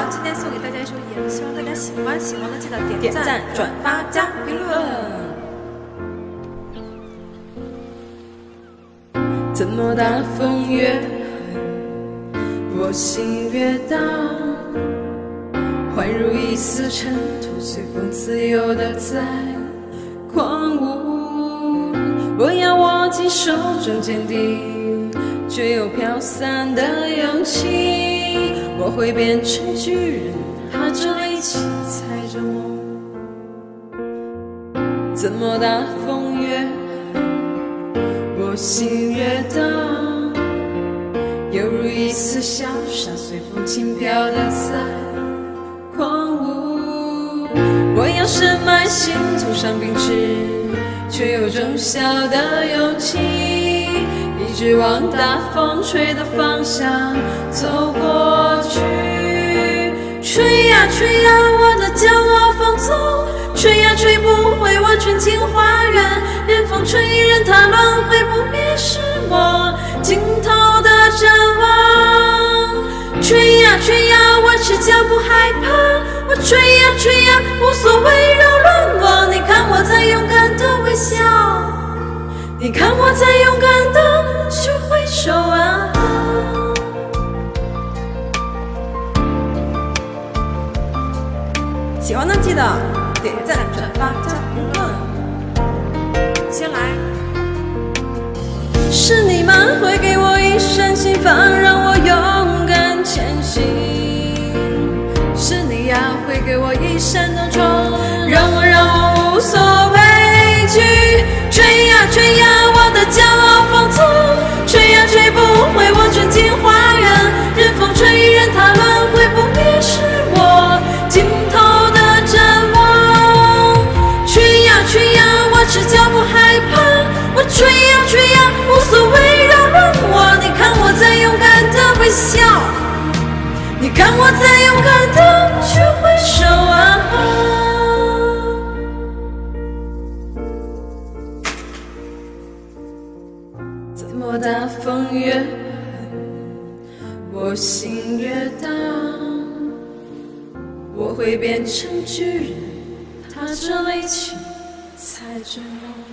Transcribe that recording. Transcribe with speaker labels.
Speaker 1: 好，今天送给大家一首《眼》，希望大家喜欢，喜欢的记得点赞、转发、加评论。
Speaker 2: 怎么大风越狠，我心越荡，宛如一丝尘土，随风自由地在狂舞。我要握紧手中坚定却又飘散的勇气，我会变成巨人，踏着力气踩着梦。怎么大风越狠，我心越荡，犹如一丝小沙，随风轻飘的在狂舞。我要深埋心头上秉持却又忠孝的勇气，一直往大风吹的方向走过去。吹呀吹呀，我的骄傲放纵，吹呀吹不回我纯净花园，任风吹任它乱，会不灭是我尽头的展望。吹呀吹呀，我赤脚不害怕，我吹呀吹呀，无所谓扰乱我。你看我在勇敢的微笑，你看我在勇敢的去挥手啊。
Speaker 1: 喜欢的记得点赞、转发、加评论。先来，
Speaker 2: 是你们会给我一扇心房，让我勇敢前行。是你呀，会给我一扇灯窗，让我无所畏惧。吹呀吹呀，我的骄傲放纵，吹呀吹不回我纯净花园，任风吹任它乱，会不灭是我尽头的展望。吹呀吹呀，我赤脚不害怕，我吹呀吹呀，无所谓扰乱我。你看我在勇敢的微笑，你看我在勇敢的去挥手啊。怎么大风越狠，我心越荡，我会变成巨人，踏着力气踩着梦。